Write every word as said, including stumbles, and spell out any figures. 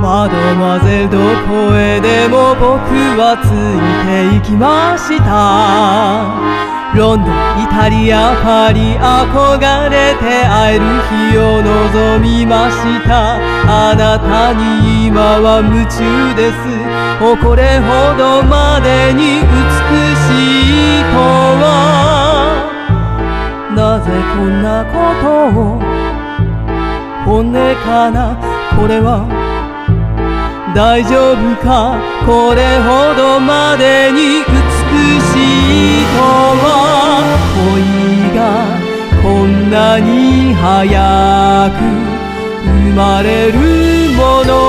マドマゼルどこへでも僕はついて行きました。ロンドン、イタリア、パリ、憧れて会える日を望みました。あなたに今は夢中です。おこれほどまでに美しいとは。なぜこんなことを、本音かなこれは。大丈夫かこれほどまでに美しいとは。恋がこんなに早く生まれるもの